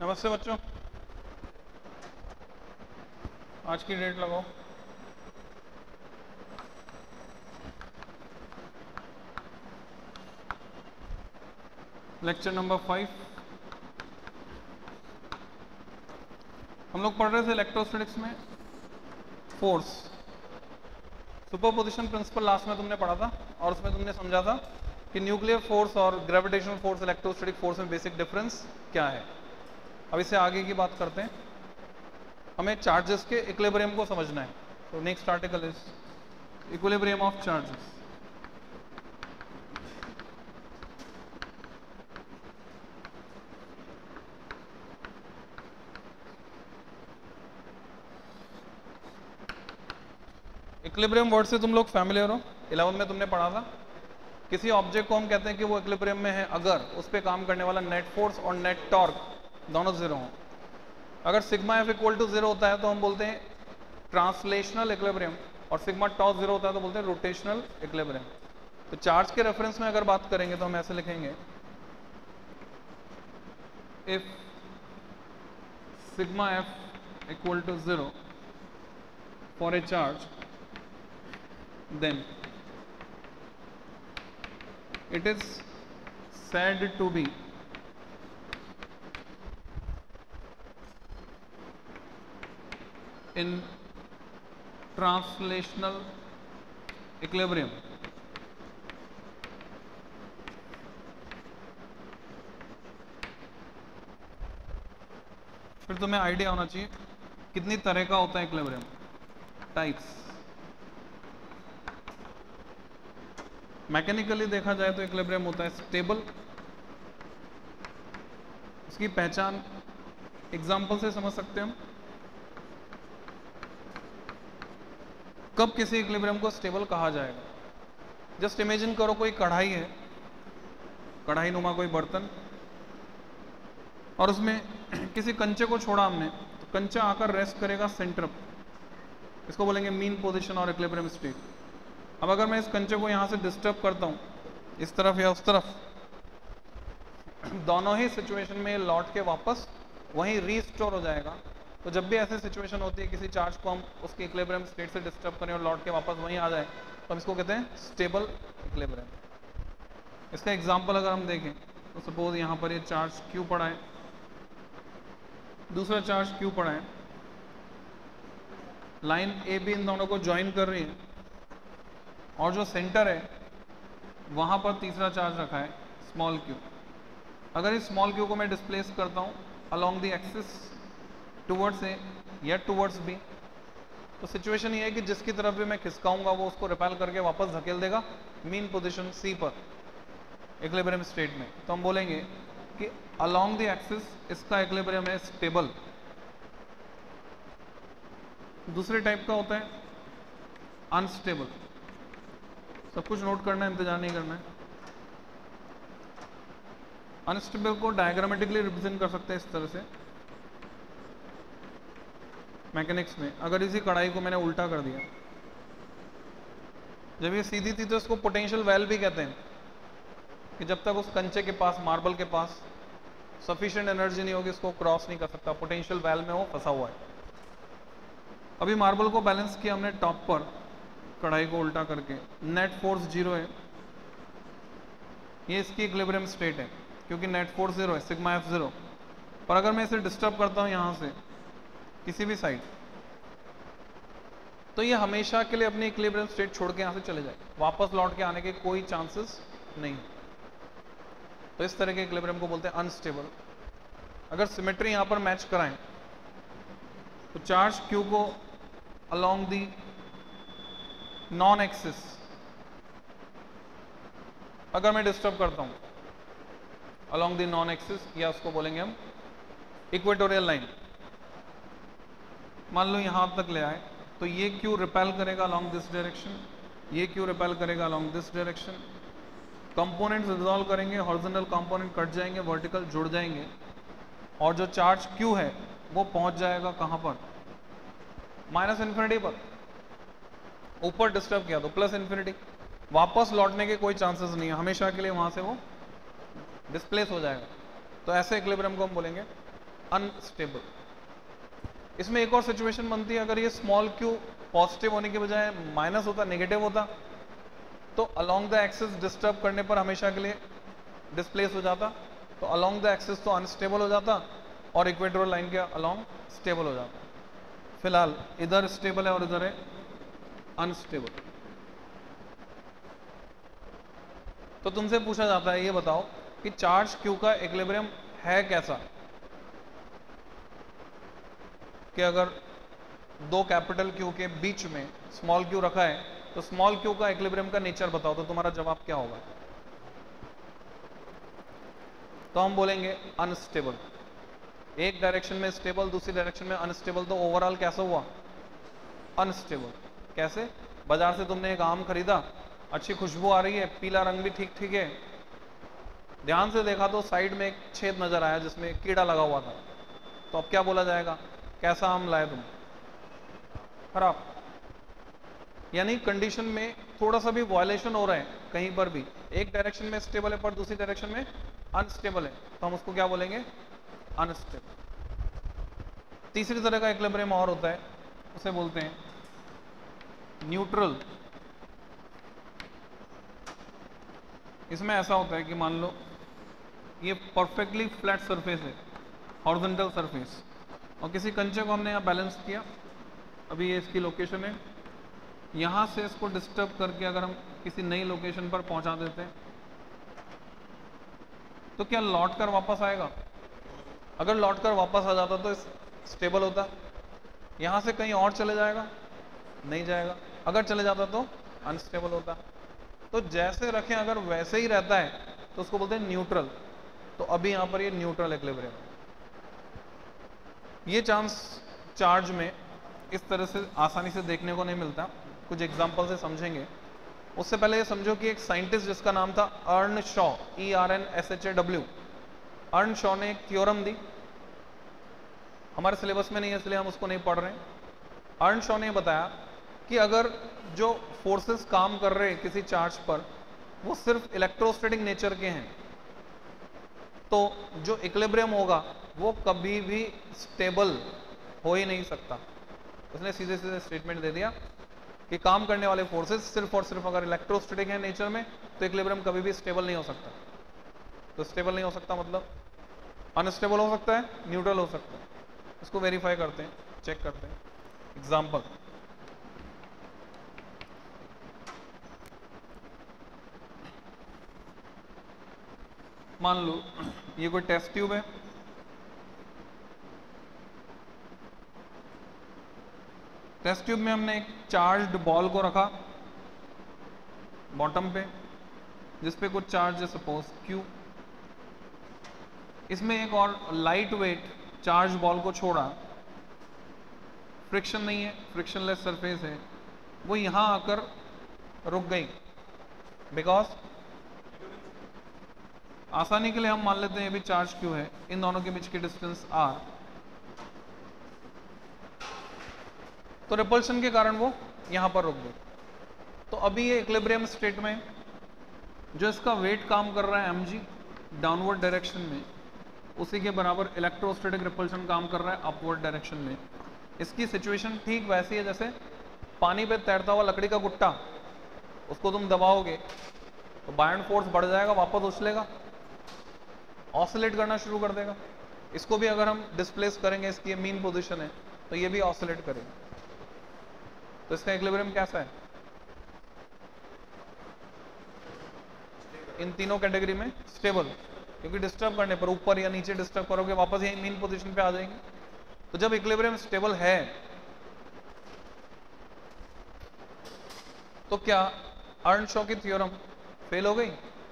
नमस्ते बच्चों, आज की डेट लगाओ। लेक्चर नंबर 5 हम लोग पढ़ रहे थे इलेक्ट्रोस्टैटिक्स में फोर्स। सुपरपोजिशन प्रिंसिपल लास्ट में तुमने पढ़ा था और उसमें तुमने समझा था कि न्यूक्लियर फोर्स और ग्रेविटेशनल फोर्स इलेक्ट्रोस्टैटिक फोर्स में बेसिक डिफरेंस क्या है। अब इससे आगे की बात करते हैं। हमें चार्जेस के इक्विलिब्रियम को समझना है। तो next article is equilibrium of charges. Equilibrium word से तुम लोग फैमिलियर हो, 11 में तुमने पढ़ा था। किसी ऑब्जेक्ट को हम कहते हैं कि वो इक्विलिब्रियम में है अगर उस पर काम करने वाला नेट फोर्स और नेट टॉर्क दोनों जीरो हो। अगर sigma F equal to zero होता है तो हम बोलते हैं ट्रांसलेशनल इक्विलिब्रियम, और सिग्मा टॉ जीरो होता है तो बोलते हैं रोटेशनल इक्विलिब्रियम। तो चार्ज के रेफरेंस में अगर बात करेंगे तो हम ऐसे लिखेंगे, if sigma F equal to zero for a charge then it is said to be in translational equilibrium। फिर तुम्हें आइडिया होना चाहिए कितनी तरह का होता है इक्विलिब्रियम, टाइप्स। मैकेनिकली देखा जाए तो इक्विलिब्रियम होता है स्टेबल। उसकी पहचान एग्जांपल से समझ सकते हैं हम। कब किसी इक्विलिब्रियम को स्टेबल कहा जाएगा? जस्ट इमेजिन करो कोई कढ़ाई है, कढ़ाई नुमा कोई बर्तन, और उसमें किसी कंचे को छोड़ा हमने, तो कंचा आकर रेस्ट करेगा सेंटर पर। इसको बोलेंगे मीन पोजीशन और इक्विलिब्रियम स्टेट। अब अगर मैं इस कंचे को यहाँ से डिस्टर्ब करता हूँ, इस तरफ या उस तरफ, दोनों ही सिचुएशन में लौट के वापस वहीं रीस्टोर हो जाएगा। तो जब भी ऐसी सिचुएशन होती है किसी चार्ज को हम उसके इक्विलिब्रियम स्टेट से डिस्टर्ब करें और लौट के वापस वहीं आ जाए, तो हम इसको कहते हैं स्टेबल इक्विलिब्रियम। इसका एग्जाम्पल अगर हम देखें तो सपोज यहाँ पर ये चार्ज Q पड़ा है, दूसरा चार्ज Q पड़ा है, लाइन ए बी इन दोनों को ज्वाइन कर रही है, और जो सेंटर है वहां पर तीसरा चार्ज रखा है स्मॉल q। अगर इस स्मॉल q को मैं डिस्प्लेस करता हूं along the axis towards A या टुवर्ड्स बी, तो सिचुएशन ये है कि जिसकी तरफ भी मैं खिसकाऊंगा वो उसको रिपेल करके वापस धकेल देगा मीन पोजीशन C पर इक्विलिब्रियम स्टेट में। तो हम बोलेंगे कि अलोंग द एक्सिस इसका इक्विलिब्रियम है स्टेबल। दूसरे टाइप का होता है अनस्टेबल। सब कुछ नोट करना है, इंतजार नहीं करना है। अनस्टेबल को डायग्रामेटिकली रिप्रेजेंट कर सकते हैं इस तरह से मैकेनिक्स में। अगर इसी कढ़ाई को मैंने उल्टा कर दिया, जब ये सीधी थी तो इसको पोटेंशियल वेल भी कहते हैं, कि जब तक उस कंचे के पास, मार्बल के पास सफिशिएंट एनर्जी नहीं होगी इसको क्रॉस नहीं कर सकता, पोटेंशियल वेल में वो फंसा हुआ है। अभी मार्बल को बैलेंस किया हमने टॉप पर कढ़ाई को उल्टा करके, नेट फोर्स जीरो है, ये इसकी इक्विलिब्रियम स्टेट है क्योंकि नेट फोर्स जीरो है, सिग्मा एफ जीरो। पर अगर मैं इसे डिस्टर्ब करता हूं यहां से किसी भी साइड, तो ये हमेशा के लिए अपनी इक्विलिब्रियम स्टेट छोड़ के यहां से चले जाए, वापस लौट के आने के कोई चांसेस नहीं। तो इस तरह के इक्विलिब्रियम को बोलते हैं अनस्टेबल। अगर सिमेट्री यहां पर मैच कराएं तो चार्ज Q को अलोंग दी नॉन एक्सिस अगर मैं डिस्टर्ब करता हूं अलोंग दी नॉन एक्सिस, या उसको बोलेंगे हम इक्वेटोरियल लाइन, मान लो यहां तक ले आए, तो ये Q रिपेल करेगा अलोंग दिस डायरेक्शन, ये Q रिपेल करेगा along this direction. Components resolve करेंगे, हॉरिजॉन्टल कंपोनेंट कट जाएंगे, वर्टिकल जुड़ जाएंगे, और जो चार्ज Q है वो पहुंच जाएगा कहां पर? माइनस इन्फिनिटी पर। ऊपर डिस्टर्ब किया तो प्लस इन्फिनिटी, वापस लौटने के कोई चांसेस नहीं है, हमेशा के लिए वहां से वो डिस्प्लेस हो जाएगा। तो ऐसे इक्विलिब्रियम को हम बोलेंगे अनस्टेबल। इसमें एक और सिचुएशन बनती है, अगर ये स्मॉल क्यू पॉजिटिव होने के बजाय माइनस होता, नेगेटिव होता, तो अलोंग द एक्सिस डिस्टर्ब करने पर हमेशा के लिए डिस्प्लेस हो जाता, तो अलोंग द एक्सिस तो अनस्टेबल हो जाता और इक्वेटोरियल लाइन के अलोंग स्टेबल हो जाता। फिलहाल इधर स्टेबल है और इधर है अनस्टेबल। तो तुमसे पूछा जाता है, ये बताओ कि चार्ज क्यू का इक्विलिब्रियम है कैसा, कि अगर दो कैपिटल क्यू के बीच में स्मॉल क्यू रखा है तो स्मॉल क्यू का इक्विलिब्रियम का नेचर बताओ, तो तुम्हारा जवाब क्या होगा? तो हम बोलेंगे अनस्टेबल। एक डायरेक्शन में स्टेबल, दूसरी डायरेक्शन में अनस्टेबल, तो ओवरऑल कैसा हुआ? अनस्टेबल। कैसे? बाजार से तुमने एक आम खरीदा, अच्छी खुशबू आ रही है, पीला रंग भी ठीक ठीक है, ध्यान से देखा तो साइड में एक छेद नजर आया जिसमें कीड़ा लगा हुआ था, तो अब क्या बोला जाएगा? कैसा आम लाए तुम? खराब। यानी कंडीशन में थोड़ा सा भी वायलेशन हो रहा है, कहीं पर भी एक डायरेक्शन में स्टेबल है पर दूसरी डायरेक्शन में अनस्टेबल है, तो हम उसको क्या बोलेंगे? अनस्टेबल। तीसरी तरह का इक्विलिब्रियम और होता है, उसे बोलते हैं न्यूट्रल। इसमें ऐसा होता है कि मान लो ये परफेक्टली फ्लैट सरफेस है, हॉरिजॉन्टल सरफेस, और किसी कंचे को हमने यहाँ बैलेंस किया, अभी ये इसकी लोकेशन है, यहाँ से इसको डिस्टर्ब करके अगर हम किसी नई लोकेशन पर पहुंचा देते हैं तो क्या लौट कर वापस आएगा? अगर लौट कर वापस आ जाता तो स्टेबल होता, यहाँ से कहीं और चले जाएगा? नहीं जाएगा। अगर चले जाता तो अनस्टेबल होता। तो जैसे रखें अगर वैसे ही रहता है तो उसको बोलते हैं न्यूट्रल। तो अभी यहाँ पर ये न्यूट्रल इक्विलिब्रियम। ये चांस चार्ज में इस तरह से आसानी से देखने को नहीं मिलता, कुछ एग्जांपल से समझेंगे। उससे पहले ये समझो कि एक साइंटिस्ट जिसका नाम था Earnshaw, ERNSHAW, Earnshaw ने एक थ्योरम दी, हमारे सिलेबस में नहीं है इसलिए हम उसको नहीं पढ़ रहे हैं। अर्नस्ट शॉ ने बताया कि अगर जो फोर्सेस काम कर रहे हैं किसी चार्ज पर वो सिर्फ इलेक्ट्रोस्टैटिक नेचर के हैं, तो जो इक्विलिब्रियम होगा वो कभी भी स्टेबल हो ही नहीं सकता। उसने सीधे सीधे स्टेटमेंट दे दिया कि काम करने वाले फोर्सेस सिर्फ और सिर्फ अगर इलेक्ट्रोस्टैटिक है नेचर में तो इक्विलिब्रियम कभी भी स्टेबल नहीं हो सकता। तो स्टेबल नहीं हो सकता मतलब अनस्टेबल हो सकता है, न्यूट्रल हो सकता है। इसको वेरीफाई करते हैं, चेक करते हैं। एग्जाम्पल, मान लो ये कोई टेस्ट ट्यूब है, टेस्ट ट्यूब में हमने एक चार्ज्ड बॉल को रखा बॉटम पे, जिस पे कुछ चार्ज है, सपोज Q। इसमें एक और लाइट वेट चार्ज बॉल को छोड़ा, फ्रिक्शन नहीं है, फ्रिक्शनलेस सरफेस है, वो यहां आकर रुक गई बिकॉज आसानी के लिए हम मान लेते हैं ये भी चार्ज Q है, इन दोनों के बीच की डिस्टेंस R, तो रिपल्शन के कारण वो यहां पर रुक गई। तो अभी ये इक्विलिब्रियम स्टेट में जो इसका वेट काम कर रहा है mg डाउनवर्ड डायरेक्शन में, उसी के बराबर इलेक्ट्रोस्टैटिक रिपल्शन काम कर रहा है अपवर्ड डायरेक्शन में। इसकी सिचुएशन ठीक वैसी है जैसे पानी पे तैरता हुआ लकड़ी का गुट्टा, उसको तुम दबाओगे तो बायन फोर्स बढ़ जाएगा, वापस उछलेगा, ऑसिलेट करना शुरू कर देगा। इसको भी अगर हम डिस्प्लेस करेंगे, इसकी ये मीन पोजीशन है, तो ये भी ऑसिलेट करेगा। तो इसका इक्विलिब्रियम कैसा है? इन तीनों कैटेगरी में स्टेबल, क्योंकि डिस्टर्ब करने पर ऊपर या नीचे डिस्टर्ब करोगे वापस यही मीन पोजीशन पे आ जाएंगे। तो जब इक्विलिब्रियम स्टेबल है तो क्या अर्नस्ट शॉ की थ्योरम फेल हो गई?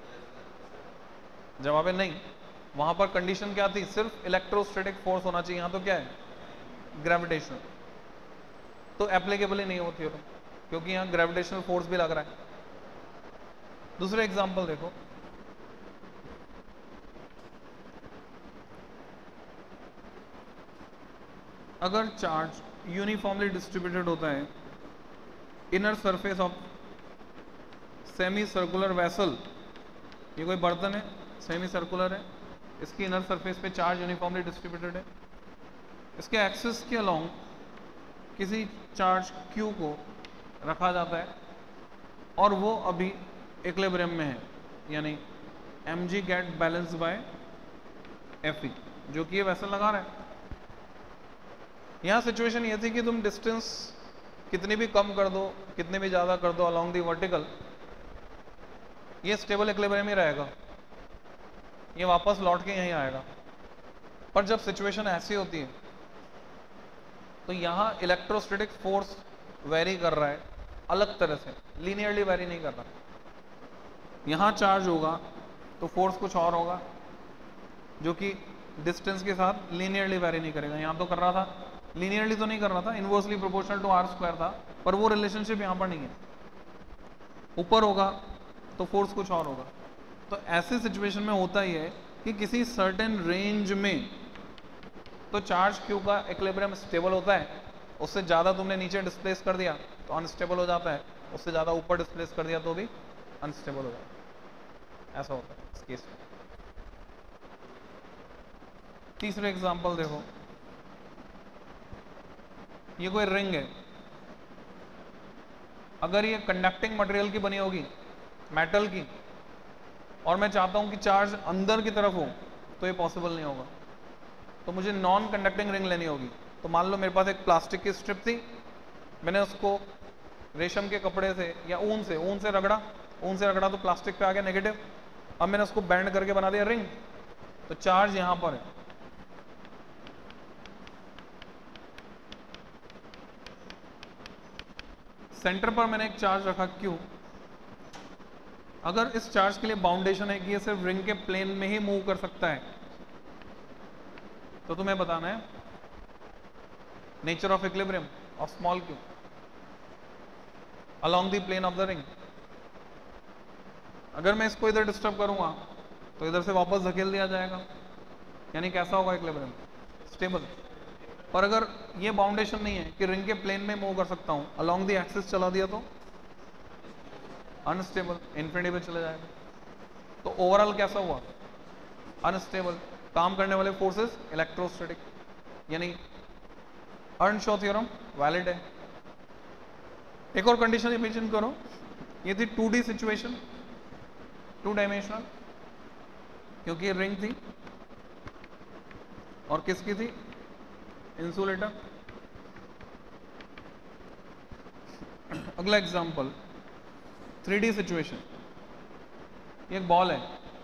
जवाब है नहीं। वहां पर कंडीशन क्या थी? सिर्फ इलेक्ट्रोस्टैटिक फोर्स होना चाहिए, यहां तो क्या है? ग्रेविटेशनल। तो एप्लीकेबल ही नहीं है वो थ्योरम, क्योंकि यहां ग्रेविटेशनल फोर्स भी लग रहा है। दूसरे एग्जांपल देखो, अगर चार्ज यूनिफॉर्मली डिस्ट्रीब्यूटेड होता है, inner surface of semi circular vessel, ये कोई बर्तन है सेमी सर्कुलर है, इसकी इनर सरफेस पे चार्ज यूनिफॉर्मली डिस्ट्रीब्यूटेड है, इसके एक्सिस के अलोंग किसी चार्ज Q को रखा जाता है और वो अभी इक्विलिब्रियम में है, यानी mg get balance by Fe, जो कि ये वैसे लगा रहा है। यहाँ सिचुएशन ये थी कि तुम डिस्टेंस कितनी भी कम कर दो, कितने भी ज़्यादा कर दो अलोंग दी वर्टिकल, ये स्टेबल इक्विलिब्रियम ही रहेगा, ये वापस लौट के यहीं आएगा। पर जब सिचुएशन ऐसी होती है तो यहाँ इलेक्ट्रोस्टैटिक फोर्स वेरी कर रहा है अलग तरह से, लीनियरली वेरी नहीं कर रहा। यहाँ चार्ज होगा तो फोर्स कुछ और होगा जो कि डिस्टेंस के साथ लीनियरली वेरी नहीं करेगा। यहाँ तो कर रहा था, लीनियरली तो नहीं कर रहा था, inversely proportional to r square था, पर वो रिलेशनशिप यहाँ पर नहीं है। ऊपर होगा तो फोर्स कुछ और होगा। तो ऐसे सिचुएशन में होता ही है कि किसी सर्टेन रेंज में तो चार्ज Q का इक्विलिब्रियम स्टेबल होता है, उससे ज़्यादा तुमने नीचे डिस्प्लेस कर दिया तो अनस्टेबल हो जाता है, उससे ज़्यादा ऊपर डिस्प्लेस कर दिया तो भी अनस्टेबल हो जाता है। ऐसा होता है इस केस में। तीसरे एग्जांपल देखो, ये कोई रिंग है, अगर ये कंडक्टिंग मटेरियल की बनी होगी, मेटल की, और मैं चाहता हूं कि चार्ज अंदर की तरफ हो, तो ये पॉसिबल नहीं होगा। तो मुझे नॉन कंडक्टिंग रिंग लेनी होगी। तो मान लो मेरे पास एक प्लास्टिक की स्ट्रिप थी, मैंने उसको रेशम के कपड़े से या ऊन से रगड़ा तो प्लास्टिक पे आ गया नेगेटिव। अब मैंने उसको बैंड करके बना दिया रिंग, तो चार्ज यहां पर है। सेंटर पर मैंने एक चार्ज रखा Q। अगर इस चार्ज के लिए बाउंडेशन है कि ये सिर्फ रिंग के प्लेन में ही मूव कर सकता है, तो तुम्हें बताना है nature of equilibrium of small q along the plane of the ring. अगर मैं इसको इधर डिस्टर्ब करूंगा तो इधर से वापस धकेल दिया जाएगा, यानी कैसा होगा इक्विलिब्रियम? स्टेबल। पर अगर ये बाउंडेशन नहीं है कि रिंग के प्लेन में मूव कर सकता हूं, अलोंग द एक्सिस चला दिया तो अनस्टेबल, इन्फिनिटी पे चले जाएगा। तो ओवरऑल कैसा हुआ? अनस्टेबल। काम करने वाले फोर्सेस इलेक्ट्रोस्टैटिक, यानी अर्नशॉ थ्योरम वैलिड है। एक और कंडीशन इमेजिन करो, ये थी 2D सिचुएशन, 2 डायमेंशनल, क्योंकि रिंग थी और किसकी थी? इंसुलेटर। अगला एग्जांपल 3D सिचुएशन, ये एक बॉल है,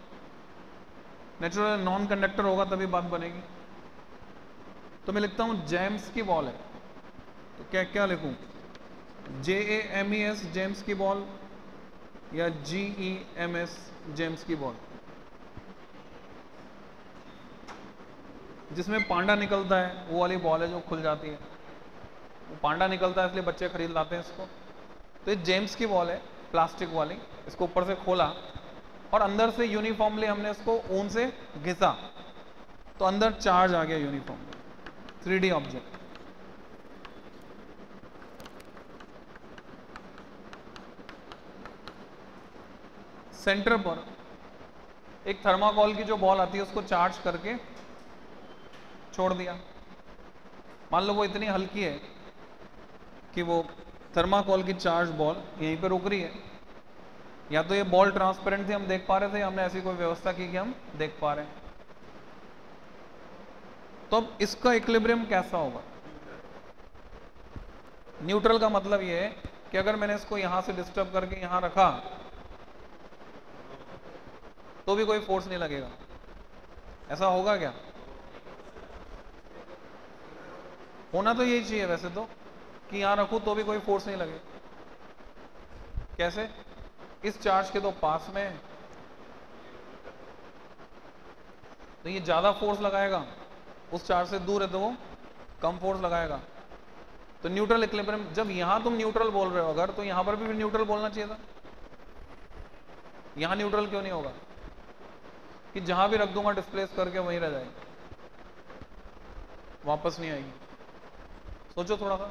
नेचुरल नॉन कंडक्टर होगा तभी बात बनेगी। तो मैं लिखता हूं जेम्स की बॉल है, तो क्या लिखूं? JAMES जेम्स की बॉल या GEMS जेम्स की बॉल? जिसमें पांडा निकलता है वो वाली बॉल है जो खुल जाती है, वो पांडा निकलता है इसलिए बच्चे खरीद लाते हैं इसको। तो ये जेम्स की बॉल है, प्लास्टिक वाली, इसको ऊपर से खोला और अंदर से यूनिफॉर्मली हमने इसको ऊन से घिसा तो अंदर चार्ज आ गया यूनिफॉर्मली। 3D object. सेंटर पर एक थर्माकोल की जो बॉल आती है उसको चार्ज करके छोड़ दिया। मान लो वो इतनी हल्की है कि वो थर्माकोल की चार्ज बॉल यहीं पे रुक रही है, या तो ये बॉल ट्रांसपेरेंट थी, हम देख पा रहे थे, हमने ऐसी कोई व्यवस्था की कि हम देख पा रहे हैं। तो अब इसका इक्विलिब्रियम कैसा होगा? न्यूट्रल का मतलब ये है कि अगर मैंने इसको यहां से डिस्टर्ब करके यहां रखा तो भी कोई फोर्स नहीं लगेगा। ऐसा होगा क्या? होना तो यही चाहिए वैसे तो, कि यहां रखूं तो भी कोई फोर्स नहीं लगे। कैसे? इस चार्ज के तो पास में है तो ये ज्यादा फोर्स लगाएगा, उस चार्ज से दूर है तो वो कम फोर्स लगाएगा। तो न्यूट्रल इक्विलिब्रियम, जब यहां तुम न्यूट्रल बोल रहे हो अगर, तो यहां पर भी न्यूट्रल बोलना चाहिए था। यहां न्यूट्रल क्यों नहीं होगा? कि जहां भी रख दूंगा डिस्प्लेस करके वहीं रह जाएगी, वापस नहीं आएगी। सोचो थोड़ा सा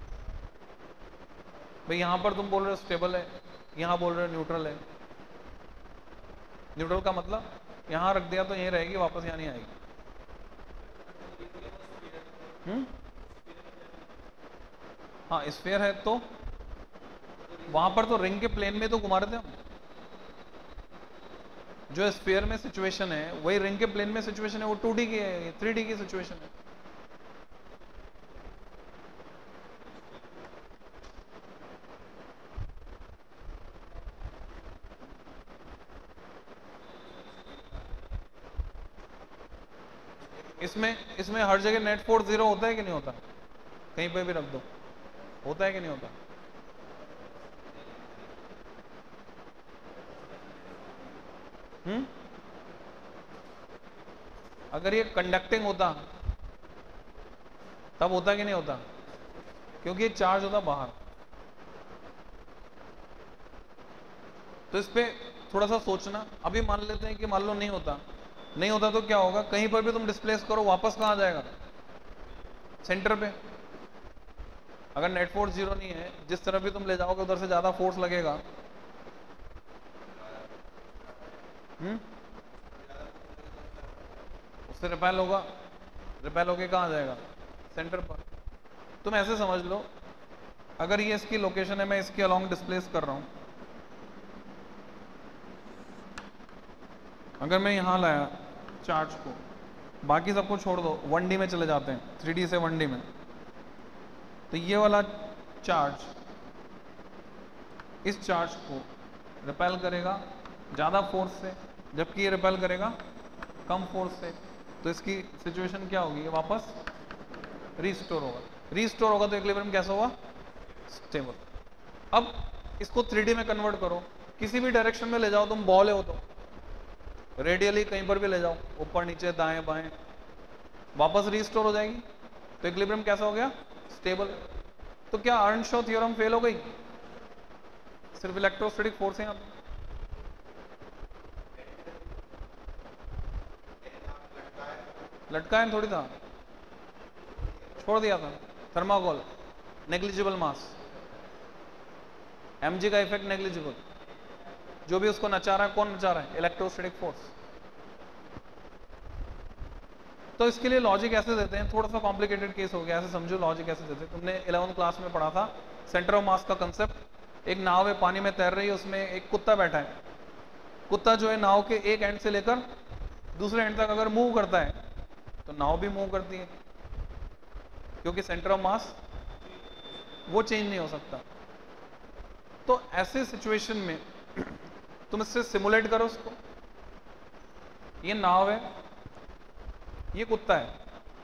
भाई, यहां पर तुम बोल रहे हो स्टेबल है, यहां बोल रहे हो न्यूट्रल है। न्यूट्रल का मतलब यहां रख दिया तो यहीं रहेगी, वापस यहां नहीं आएगी। हाँ स्फीयर है तो वहां पर तो रिंग के प्लेन में तो घुमा रहे थे हम। जो स्फीयर में सिचुएशन है वही रिंग के प्लेन में सिचुएशन है, वो 2D की है, ये 3D की सिचुएशन है। इसमें हर जगह नेट फोर्स 0 होता है कि नहीं होता? कहीं पे भी रख दो, होता है कि नहीं होता? अगर ये कंडक्टिंग होता तब होता कि नहीं होता? क्योंकि ये चार्ज होता बाहर। तो इस पे थोड़ा सा सोचना। अभी मान लेते हैं कि मान लो नहीं होता, नहीं होता तो क्या होगा? कहीं पर भी तुम डिस्प्लेस करो वापस कहां जाएगा? सेंटर पे। अगर नेट फोर्स 0 नहीं है, जिस तरफ भी तुम ले जाओगे उधर से ज्यादा फोर्स लगेगा। उससे रिपेल होगा, रिपेल होके कहां जाएगा? सेंटर पर। तुम ऐसे समझ लो, अगर ये इसकी लोकेशन है, मैं इसके अलोंग डिस्प्लेस कर रहा हूं, अगर मैं यहां लाया चार्ज को, बाकी सबको छोड़ दो, 1D में चले जाते हैं, 3D से 1D में, तो ये वाला चार्ज इस चार्ज को रिपेल करेगा ज़्यादा फोर्स से, जबकि ये रिपेल करेगा कम फोर्स से। तो इसकी सिचुएशन क्या होगी? ये वापस रीस्टोर होगा। रीस्टोर होगा तो इक्विलिब्रियम कैसा होगा? स्टेबल। अब इसको 3D में कन्वर्ट करो, किसी भी डायरेक्शन में ले जाओ, तुम बॉल है वो तो रेडियली कहीं पर भी ले जाओ, ऊपर नीचे दाएं बाएं, वापस रीस्टोर हो जाएगी। तो इक्विलिब्रियम कैसा हो गया? स्टेबल। तो क्या अर्नशॉ थ्योरम फेल हो गई? सिर्फ इलेक्ट्रोस्टैटिक फोर्स है। लटकाया थोड़ी था, छोड़ दिया था। थर्माकोल नेग्लिजिबल मास, mg का इफेक्ट नेग्लिजिबल। जो भी उसको नचा रहा है, कौन नचा रहा है? Electrostatic force. तो इसके लिए लॉजिक ऐसे देते हैं, थोड़ा सा कॉम्प्लिकेटेड केस हो गया, ऐसे समझो लॉजिक ऐसे देते हैं। तुमने 11th क्लास में पढ़ा था सेंटर ऑफ मास का कंसेप्ट। एक नाव है, पानी में तैर रही है, उसमें एक कुत्ता बैठा है। कुत्ता जो है नाव के एक एंड से लेकर दूसरे एंड तक अगर मूव करता है तो नाव भी मूव करती है, क्योंकि सेंटर ऑफ मास वो चेंज नहीं हो सकता। तो ऐसे सिचुएशन में तुम इससे सिमुलेट करो उसको। ये नाव है, ये कुत्ता है।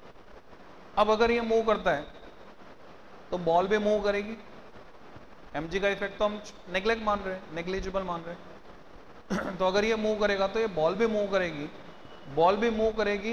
अब अगर ये मूव करता है तो बॉल भी मूव करेगी। mg का इफेक्ट तो हम नेग्लेक्ट मान रहे हैं, नेग्लिजिबल मान रहे हैं। तो अगर ये मूव करेगा तो ये बॉल भी मूव करेगी। बॉल भी मूव करेगी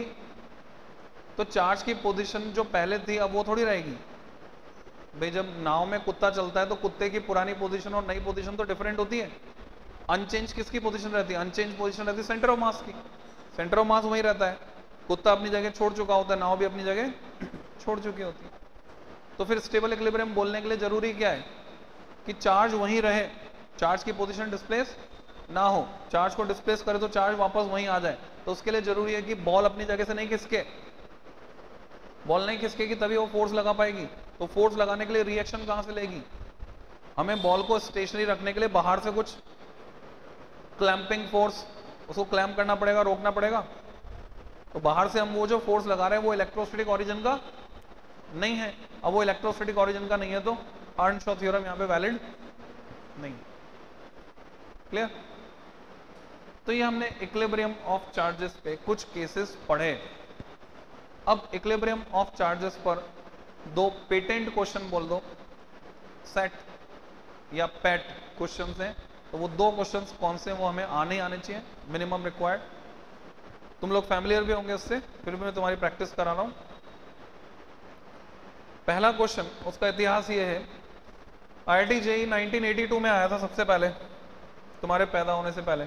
तो चार्ज की पोजीशन जो पहले थी अब वो थोड़ी रहेगी भाई। जब नाव में कुत्ता चलता है तो कुत्ते की पुरानी पोजीशन और नई पोजीशन तो डिफरेंट होती है। अनचेंज किसकी पोजीशन रहती है? अनचेंज पोजीशन रहती है सेंटर ऑफ मास की। सेंटर ऑफ मास वही रहता है। कुत्ता अपनी जगह छोड़ चुका होता है, नाव भी अपनी जगह छोड़ चुकी होती है। तो फिर स्टेबल इक्विलिब्रियम बोलने के लिए जरूरी क्या है? कि चार्ज वहीं रहे, चार्ज की पोजीशन डिस्प्लेस ना हो। चार्ज को डिस्प्लेस करे तो चार्ज वापस वहीं आ जाए। तो उसके लिए जरूरी है कि बॉल अपनी जगह से नहीं खिसके। बॉल नहीं खिसकेगी तभी वो फोर्स लगा पाएगी। तो फोर्स लगाने के लिए रिएक्शन कहां से लेगी? हमें बॉल को स्टेशनरी रखने के लिए बाहर से कुछ क्लैंपिंग फोर्स, उसको क्लैंप करना पड़ेगा, रोकना पड़ेगा। तो बाहर से हम वो जो फोर्स लगा रहे हैं वो इलेक्ट्रोस्टैटिक ओरिजिन का नहीं है। अब वो इलेक्ट्रोस्टैटिक ओरिजिन का नहीं है तो अर्नशॉ थ्योरम यहां पे वैलिड नहीं। क्लियर? तो ये हमने इक्विलिब्रियम ऑफ चार्जेस पे कुछ केसेस पढ़े। अब इक्विलिब्रियम ऑफ चार्जेस पर दो पेटेंट क्वेश्चन बोल दो, सेट या पैट क्वेश्चंस हैं। तो वो दो क्वेश्चंस कौन से, वो हमें आने चाहिए, मिनिमम रिक्वायर्ड। तुम लोग फैमिलियर भी होंगे उससे, फिर भी मैं तुम्हारी प्रैक्टिस करा रहा हूं। पहला क्वेश्चन, उसका इतिहास ये है, IIT JEE 1982 में आया था सबसे पहले, तुम्हारे पैदा होने से पहले।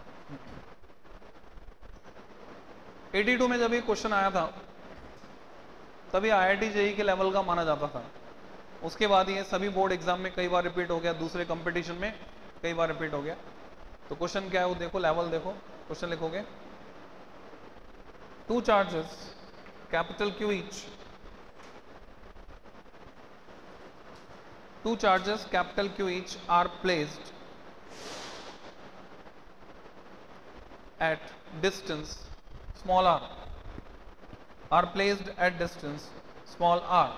82 में जब ये क्वेश्चन आया था तभी IIT JEE के लेवल का माना जाता था। उसके बाद ये सभी बोर्ड एग्जाम में कई बार रिपीट हो गया, दूसरे कंपटीशन में कई बार रिपीट हो गया। तो क्वेश्चन क्या है वो देखो, लेवल देखो। क्वेश्चन लिखोगे, 2 charges capital Q each two charges capital Q each are placed at distance small r, are placed at distance small r,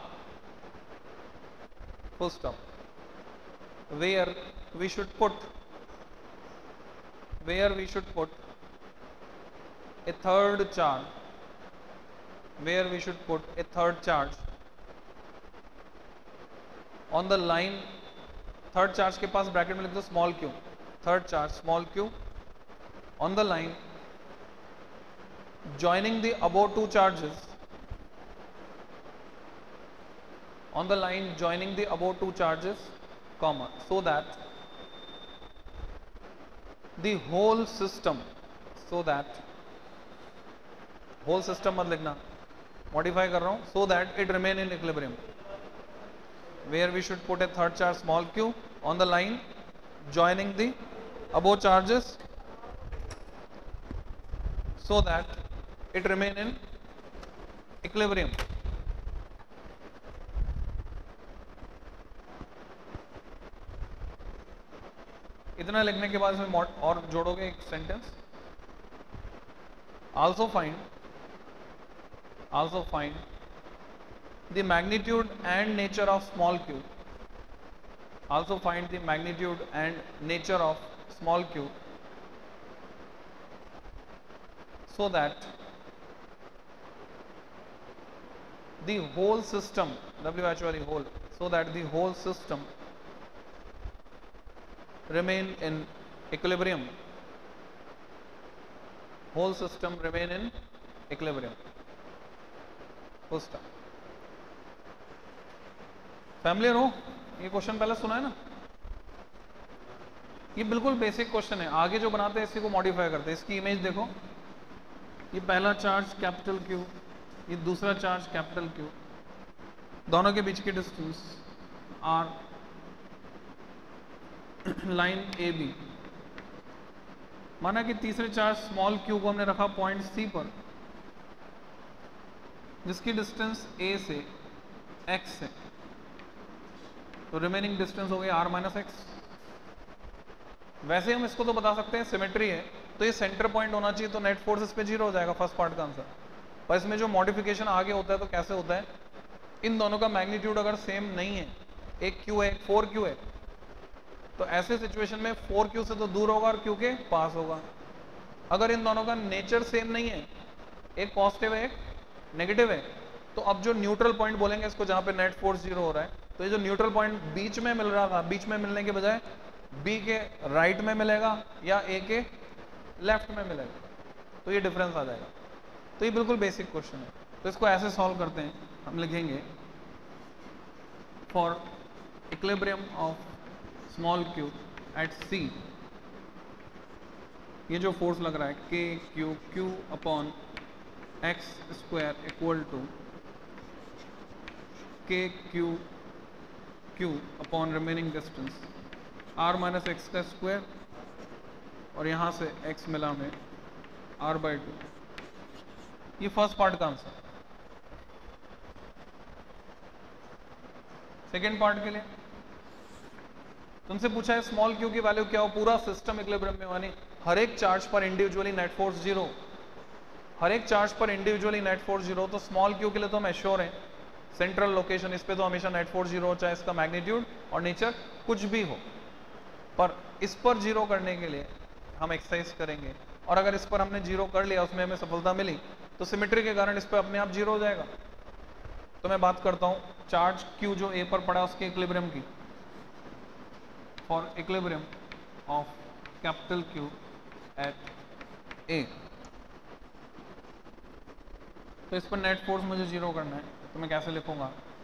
full stop, where we should put a third charge, on the line, third charge के पास bracket में लिख दो small q, third charge small q on the line joining the above two charges, comma, so that the whole system, मत लिखना, modify कर रहा हूं, so that it remain in equilibrium, where we should put a third charge small q on the line joining the above charges so that it remain in equilibrium. इतना लिखने के बाद इसमें और जोड़ोगे एक sentence, also find the magnitude and nature of small q, so that the whole system, whole, so that the whole system remain in equilibrium, full stop. Familiar हो? ये क्वेश्चन पहले सुना है ना? ये बिल्कुल बेसिक क्वेश्चन है, आगे जो बनाते हैं इसी को मॉडिफाई करते हैं। इसकी इमेज देखो, ये पहला चार्ज कैपिटल Q, ये दूसरा चार्ज कैपिटल Q, दोनों के बीच की डिस्टेंस R, लाइन AB। माना कि तीसरे चार्ज स्मॉल q को हमने रखा पॉइंट C पर, जिसकी डिस्टेंस A से x है, तो रिमेनिंग डिस्टेंस हो गई r माइनस एक्स। वैसे हम इसको तो बता सकते हैं सिमेट्री है, तो ये सेंटर पॉइंट होना चाहिए, तो नेट फोर्स इस पे 0 हो जाएगा, फर्स्ट पार्ट का आंसर। पर इसमें जो मॉडिफिकेशन आगे होता है तो कैसे होता है, इन दोनों का मैग्नीट्यूड अगर सेम नहीं है, एक q है एक 4q है, तो ऐसे सिचुएशन में 4q से तो दूर होगा और q के पास होगा। अगर इन दोनों का नेचर सेम नहीं है, एक पॉजिटिव है एक नेगेटिव है, तो अब जो न्यूट्रल पॉइंट बोलेंगे इसको, जहां पे नेट फोर्स 0 हो रहा है, तो ये जो न्यूट्रल पॉइंट बीच में मिल रहा था, बीच में मिलने के बजाय B के राइट में मिलेगा या A के लेफ्ट में मिलेगा, तो ये डिफरेंस आ जाएगा। तो ये बिल्कुल बेसिक क्वेश्चन है, तो इसको ऐसे सॉल्व करते हैं। हम लिखेंगे for equilibrium of small q at C, ये जो फोर्स लग रहा है Q upon x square equal to Q अपॉन remaining distance r minus x का स्क्वायर, और यहां से x मिला हमें r/2। ये फर्स्ट पार्ट का आंसर। सेकेंड पार्ट के लिए तुमसे पूछा है स्मॉल q की वैल्यू क्या हो, पूरा सिस्टम इक्विलिब्रियम में, यानी हर एक चार्ज पर इंडिविजुअली नेट फोर्स 0, हर एक चार्ज पर इंडिविजुअली नेट फोर्स 0। तो स्मॉल q के लिए तो हम एश्योर हैं, सेंट्रल लोकेशन, इस पे तो हमेशा नेट फोर्स 0 हो, चाहे इसका मैग्नीट्यूड और नेचर कुछ भी हो। पर इस पर 0 करने के लिए हम एक्सरसाइज करेंगे, और अगर इस पर हमने 0 कर लिया, उसमें हमें सफलता मिली, तो सिमेट्री के कारण इस पर अपने आप 0 हो जाएगा। तो मैं बात करता हूं चार्ज q जो A पर पड़ा उसके इक्विलिब्रियम की, for equilibrium of capital Q at A। तो इस पर नेट फोर्स मुझे 0 करना है, तो मैं कैसे लिखूंगा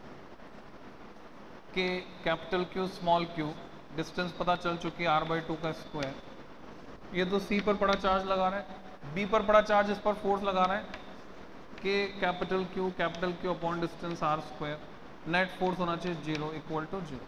कि capital Q small q, distance पता चल चुकी है r/2 का स्क्वायर, ये तो C पर पड़ा चार्ज लगा रहा है, B पर पड़ा चार्ज इस पर फोर्स लगा रहा है कि capital Q upon distance r square, net force होना चाहिए 0 इक्वल टू 0।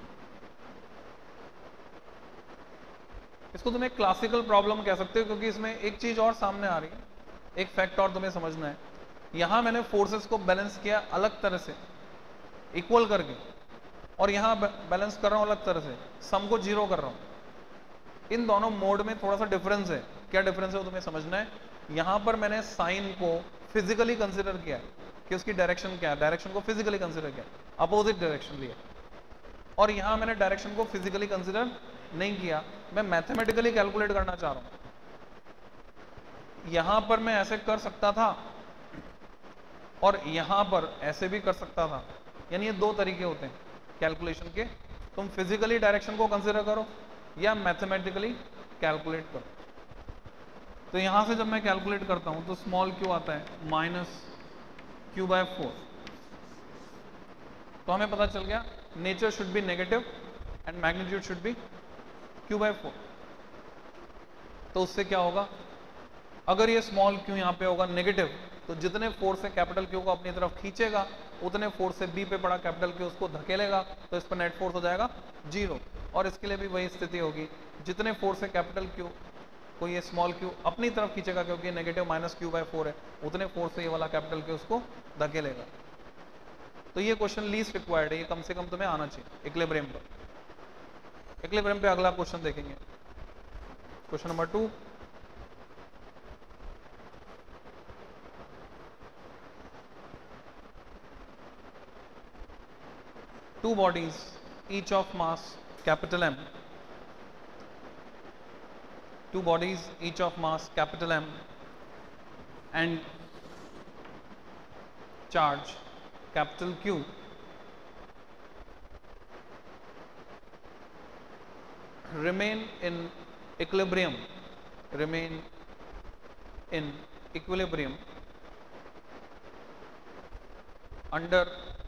इसको तुम एक क्लासिकल प्रॉब्लम कह सकते हो, क्योंकि इसमें एक चीज और सामने आ रही है, एक फैक्ट और तुम्हें समझना है। यहां मैंने फोर्सेस को बैलेंस किया अलग तरह से, इक्वल करके, और यहाँ बैलेंस कर रहा हूँ अलग तरह से, सम को 0 कर रहा हूँ। इन दोनों मोड में थोड़ा सा डिफरेंस है। क्या डिफरेंस है वो तुम्हें समझना है। यहाँ पर मैंने साइन को फिजिकली कंसिडर किया कि उसकी डायरेक्शन क्या है, डायरेक्शन को फिजिकली कंसिडर किया, अपोजिट डायरेक्शन लिया। और यहाँ मैंने डायरेक्शन को फिजिकली कंसिडर नहीं किया, मैं मैथमेटिकली कैलकुलेट करना चाह रहा हूँ। यहां पर मैं ऐसे कर सकता था और यहां पर ऐसे भी कर सकता था, यानी ये दो तरीके होते हैं कैलकुलेशन के। तुम फिजिकली डायरेक्शन को कंसिडर करो या मैथमेटिकली कैलकुलेट करो। तो यहां से जब मैं कैलकुलेट करता हूं तो स्मॉल क्यू आता है -q/4। तो हमें पता चल गया nature should be negative and magnitude should be q/4। तो उससे क्या होगा, अगर ये स्मॉल क्यू यहाँ पे होगा नेगेटिव, तो जितने फोर्स से कैपिटल क्यू को अपनी तरफ खींचेगा उतने फोर्स से बी पे पड़ा कैपिटल क्यू उसको धकेलेगा, तो इस पर नेट फोर्स हो जाएगा 0। और इसके लिए भी वही स्थिति होगी, जितने फोर्स से कैपिटल क्यू को ये स्मॉल क्यू अपनी तरफ खींचेगा, क्योंकि नेगेटिव -q/4 है, उतने फोर्स से ये वाला कैपिटल क्यू उसको धकेलेगा। तो ये क्वेश्चन लीस्ट रिक्वायर्ड है, ये कम से कम तुम्हें आना चाहिए इक्विलिब्रियम पर। इक्विलिब्रियम पे अगला क्वेश्चन देखेंगे, question number 2। Two bodies, each of mass capital M. Two bodies, each of mass capital M and charge capital Q remain in equilibrium under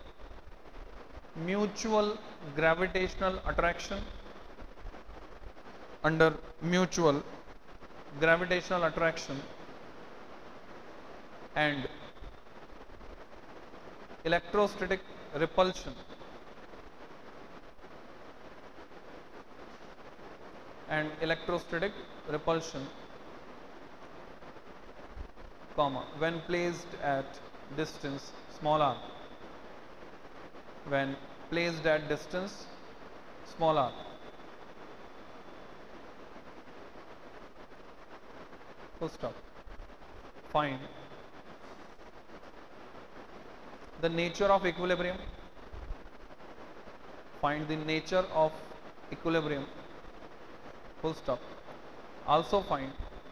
mutual gravitational attraction and electrostatic repulsion when placed at distance small r, when placed at distance small r. Full stop. Find the nature of equilibrium. Find the nature of equilibrium. Full stop. Also find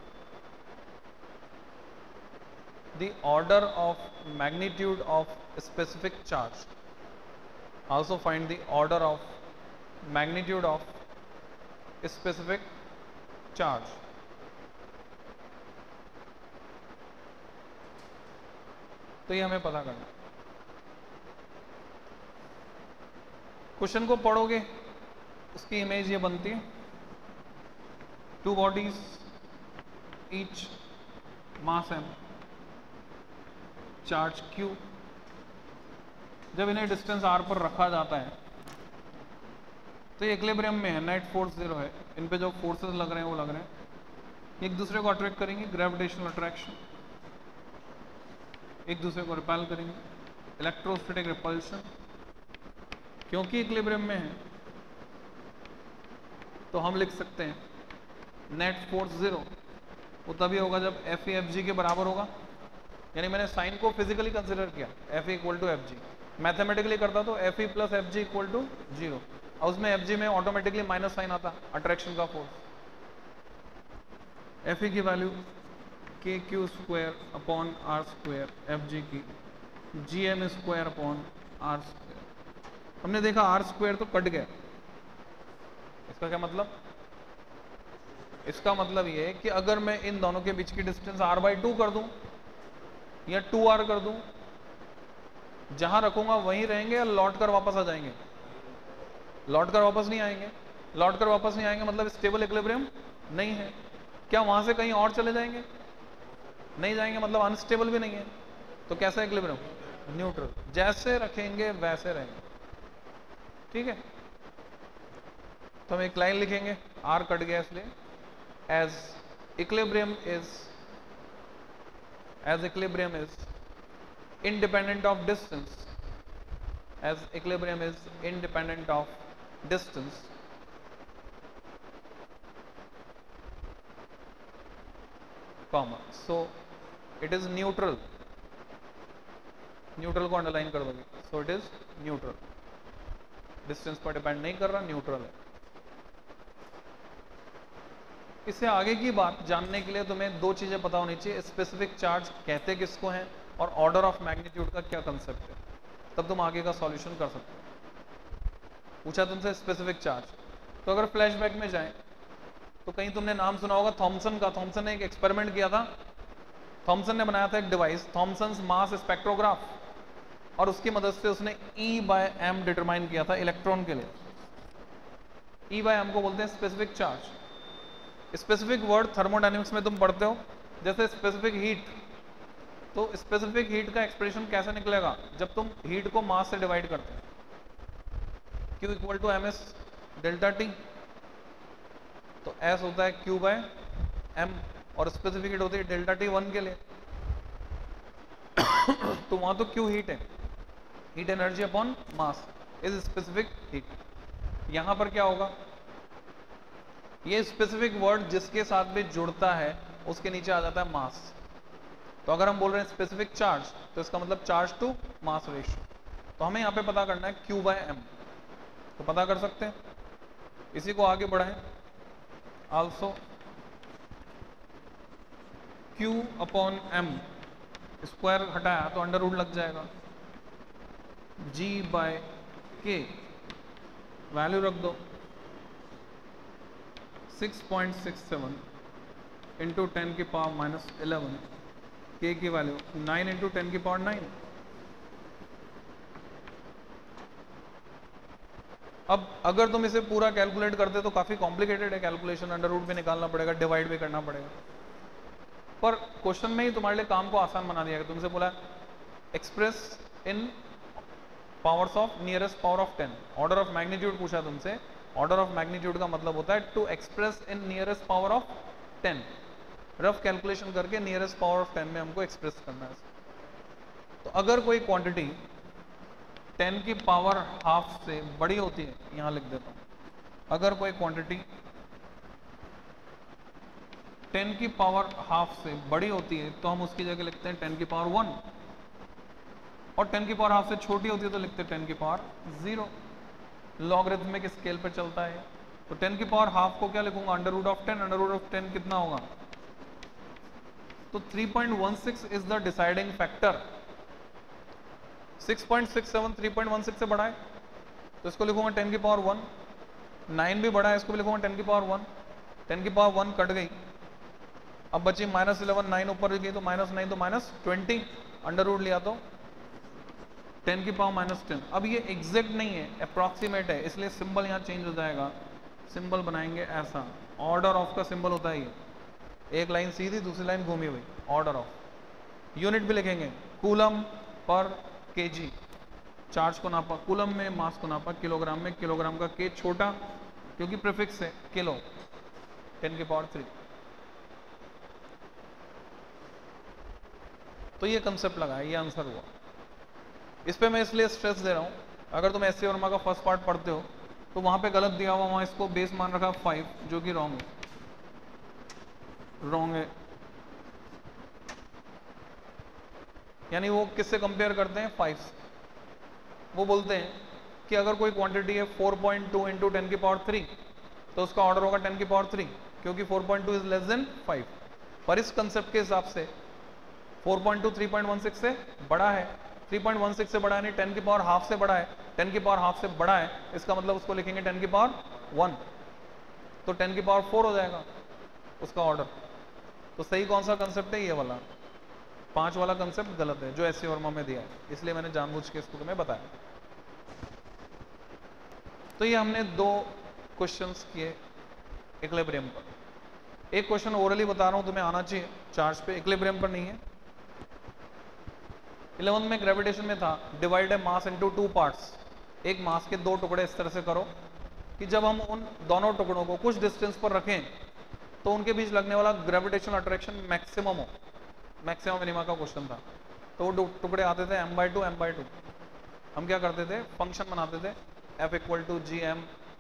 the order of magnitude of specific charge. Also find the order of magnitude of specific charge. तो ये हमें पता करना। Question को पढ़ोगे उसकी image ये बनती है, two bodies each mass m, charge q। जब इन्हें डिस्टेंस r पर रखा जाता है तो ये इक्विलिब्रियम में है, नेट फोर्स 0 है, इन पे जो फोर्सेस लग रहे हैं वो लग रहे हैं, एक दूसरे को अट्रैक्ट करेंगे, ग्रेविटेशनल अट्रैक्शन, एक दूसरे को रिपेल करेंगे, इलेक्ट्रोस्टैटिक रिपल्शन। क्योंकि इक्विलिब्रियम में है तो हम लिख सकते हैं नेट फोर्स 0 वो तभी होगा जब F Fg के बराबर होगा। यानी मैंने साइन को फिजिकली कंसिडर किया, F = Fg। मैथमेटिकली करता तो Fe + Fg = 0, और उसमें Fg में ऑटोमेटिकली माइनस साइन आता, अट्रैक्शन का फोर्स। Fe की वैल्यू kq² / r², Fg की gm² / r²। हमने देखा r² तो कट गया, इसका क्या मतलब? इसका मतलब ये है कि अगर मैं इन दोनों के बीच की डिस्टेंस r/2 कर दूं या 2r कर दूं, जहां रखूंगा वहीं रहेंगे या लौट कर वापस आ जाएंगे? लौट कर वापस नहीं आएंगे। लौट कर वापस नहीं आएंगे मतलब स्टेबल इक्विलिब्रियम नहीं है। क्या वहां से कहीं और चले जाएंगे? नहीं जाएंगे, मतलब अनस्टेबल भी नहीं है। तो कैसा इक्विलिब्रियम? न्यूट्रल। जैसे रखेंगे वैसे रहेंगे, ठीक है। तो हम एक लाइन लिखेंगे, आर कट गया इसलिए, as equilibrium is independent of distance, as equilibrium is independent of distance, comma, so it is neutral. Neutral को अंडरलाइन कर दोगे, so it is neutral, distance पर डिपेंड नहीं कर रहा, न्यूट्रल है। इससे आगे की बात जानने के लिए तुम्हें दो चीजें पता होनी चाहिए, स्पेसिफिक चार्ज कहते किसको हैं और ऑर्डर ऑफ मैग्नीट्यूड का क्या कंसेप्ट है, तब तुम आगे का सॉल्यूशन कर सकते हो। पूछा तुमसे स्पेसिफिक चार्ज, तो अगर फ्लैशबैक में जाएं तो कहीं तुमने नाम सुना होगा थॉमसन का। थॉमसन ने एक एक्सपेरिमेंट किया था, थॉमसन ने बनाया था एक डिवाइस, थॉमसन्स मास स्पेक्ट्रोग्राफ, और उसकी मदद से उसने E/m डिटरमाइन किया था इलेक्ट्रॉन के लिए। E/m को बोलते हैं specific charge. Specific word thermodynamics में तुम पढ़ते हो, जैसे स्पेसिफिक हीट, तो स्पेसिफिक हीट का एक्सप्रेशन कैसे निकलेगा, जब तुम हीट को मास से डिवाइड करते हो, Q equal to ms delta T, तो S होता है Q/m, और स्पेसिफिक हीट होती है डेल्टा T 1 के लिए। तो वहां तो Q हीट है, heat energy upon mass is specific heat. यहां पर क्या होगा, ये स्पेसिफिक वर्ड जिसके साथ भी जुड़ता है उसके नीचे आ जाता है मास। तो अगर हम बोल रहे हैं स्पेसिफिक चार्ज, तो इसका मतलब चार्ज टू मास रेशियो। तो हमें यहां पे पता करना है Q/m, तो पता कर सकते हैं। इसी को आगे बढ़ाएं, आल्सो Q/m, स्क्वायर हटाया तो अंडर रूट लग जाएगा, G/k वैल्यू रख दो 6.67 इंटू 10 की पावर माइनस 11, k की वैल्यू 9 इंटू 10 की पावर 9। अब अगर तुम इसे पूरा कैलकुलेट करते तो काफी कॉम्प्लिकेटेड है कैलकुलेशन, अंडर रूट भी निकालना पड़ेगा, डिवाइड भी करना पड़ेगा, पर क्वेश्चन में ही तुम्हारे लिए काम को आसान बना दिया गया। तुमसे बोला express in powers of nearest power of 10, order of magnitude पूछा तुमसे। ऑर्डर ऑफ मैग्नीट्यूड का मतलब होता है to express in nearest power of 10, rough calculation करके नियरेस्ट पावर ऑफ 10 में हमको एक्सप्रेस करना है। तो अगर कोई क्वांटिटी 10 की पावर हाफ से बड़ी होती है, यहां लिख देता हूं, अगर कोई क्वांटिटी 10 की पावर हाफ से बड़ी होती है तो हम उसकी जगह लिखते हैं 10 की पावर 1, और 10 की पावर हाफ से छोटी होती है तो लिखते हैं 10 की पावर 0। लॉगरिथमिक स्केल पर चलता है। तो 10 की पावर हाफ को क्या लिखूंगा, under root of 10, under root of 10 कितना होगा, तो 3.16 इज द डिसाइडिंग फैक्टर। 6.67 3.16 से बड़ा है तो इसको लिखूंगा 10 की पावर 1, 9 भी बड़ा है, इसको भी लिखूंगा 10 की पावर 1, 10 की पावर 1 कट गई, अब बची -11, 9 ऊपर गई तो -9 तो -20, अंडर रूट लिया तो 10 की पावर -10। अब ये एग्जैक्ट नहीं है, अप्रॉक्सीमेट है, इसलिए सिंबल यहाँ चेंज हो जाएगा। सिंबल बनाएंगे ऐसा, ऑर्डर ऑफ का सिंबल होता है ये, एक लाइन सीधी दूसरी लाइन घूमी हुई, ऑर्डर ऑफ। यूनिट भी लिखेंगे कूलम पर केजी, चार्ज को नापा कूलम में, मास को नापा किलोग्राम में, किलोग्राम का के छोटा क्योंकि प्रीफिक्स है किलो, 10 की पावर 3। तो ये कंसेप्ट लगा है, ये आंसर हुआ। इस पे मैं इसलिए स्ट्रेस दे रहा हूं, अगर तुम एस सी वर्मा का फर्स्ट पार्ट पढ़ते हो तो वहां पे गलत दिया हुआ, वहां इसको बेस मान रखा 5, जो कि रॉन्ग है, रॉन्ग है। यानी वो किससे कंपेयर करते हैं, 5 से। वो बोलते हैं कि अगर कोई क्वांटिटी है 4.2 इंटू 10 की पावर 3 तो उसका ऑर्डर होगा 10 की पावर 3, क्योंकि 4.2 इज लेस देन 5। पर इस कंसेप्ट के हिसाब से 4.2 3.16 से बड़ा है, 3.16 से बड़ा है, नहीं 10 की पावर हाफ से बड़ा है, 10 की पावर हाफ से बड़ा है, इसका मतलब उसको लिखेंगे 10 की पावर 1, तो 10 की पावर 4 हो जाएगा उसका ऑर्डर। तो सही कौन सा कंसेप्ट है, ये वाला। 5 वाला कंसेप्ट गलत है जो एस सी वर्मा में दिया है, इसलिए मैंने जानबूझ के इसको तुम्हें बताया। तो ये हमने 2 क्वेश्चंस किए इक्विलिब्रियम पर। एक क्वेश्चन ओरली बता रहा हूं, तुम्हें आना चाहिए, चार्ज पे, इक्विलिब्रियम पर नहीं है। 11 में ग्रेविटेशन में था, डिवाइड है मास इनटू 2 पार्ट्स। एक मास के 2 टुकड़े इस तरह से करो कि जब हम उन दोनों टुकड़ों को कुछ डिस्टेंस पर रखें तो उनके बीच लगने वाला ग्रेविटेशनल अट्रैक्शन मैक्सिमम हो। मैक्सिमम मिनिमा का क्वेश्चन था, तो वो टुकड़े आते थे m/2 m/2। हम क्या करते थे, फंक्शन बनाते थे F equal to G M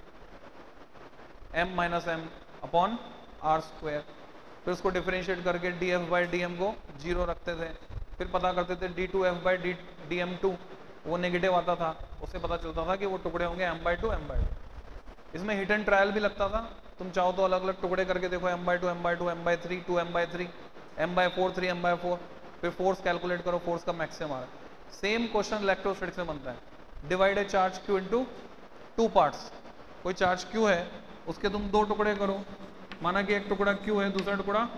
m minus M upon are square, फिर उसको डिफरेंशिएट करके d F by d M को जीरो रखते थे, फिर पता करते थे d two F by d M two, वो नेगेटिव आता था, उससे पता चलता था कि वो टुकड़े होंगे m by two m by two. इसमें हिट एंड ट्रायल भी लगता था, तुम चाहो तो अलग अलग टुकड़े करके देखो, m by two m by two m by three 2m by three m by four 3m by four, फिर फोर्स कैलकुलेट करो, फोर्स का मैक्सिमम आ रहा है। सेम क्वेश्चन इलेक्ट्रोस्टैटिक्स में बनता है, divide a charge q into two parts. कोई चार्ज q है, उसके तुम दो टुकड़े करो, माना कि एक टुकड़ा q है, दूसरा टुकड़ा।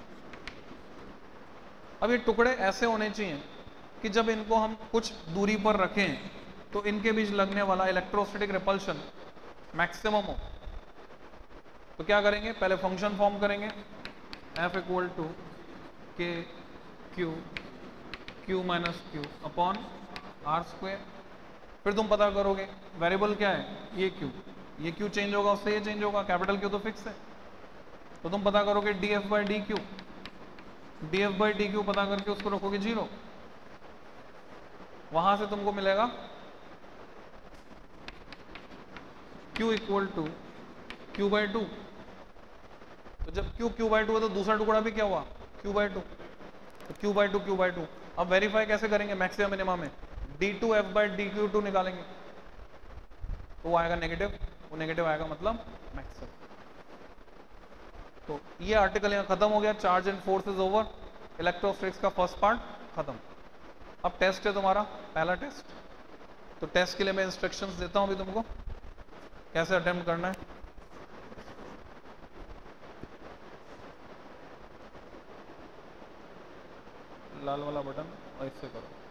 अब ये टुकड़े ऐसे होने चाहिए कि जब इनको हम कुछ दूरी पर रखें तो इनके बीच लगने वाला इलेक्ट्रोस्टैटिक रिपल्शन मैक्सिमम हो। तो क्या करेंगे, पहले फंक्शन फॉर्म करेंगे F equal to k q q minus q upon are square, फिर तुम पता करोगे वेरिएबल क्या है, ये क्यू चेंज होगा, उससे ये चेंज होगा, कैपिटल क्यू तो फिक्स है। तो तुम पता करोगे d F by d q पता करके उसको रखोगे जीरो, वहां से तुमको मिलेगा Q equal to q by two. तो जब क्यू बाई टू है तो दूसरा टुकड़ा भी क्या हुआ, क्यू बाई टू, तो क्यू बाई टू। अब वेरीफाई कैसे करेंगे, मैक्सिमम मिनिमम में d two F by d q two निकालेंगे, तो वो आएगा नेगेटिव, वो नेगेटिव आएगा मतलब मैक्सिमम। तो ये आर्टिकल यहाँ खत्म हो गया, charge and force is over, electrostatics का फर्स्ट पार्ट खत्म। अब टेस्ट है तुम्हारा पहला टेस्ट, तो टेस्ट के लिए मैं इंस्ट्रक्शंस देता हूं अभी तुमको कैसे अटेम्प्ट करना है। लाल वाला बटन और इससे करो।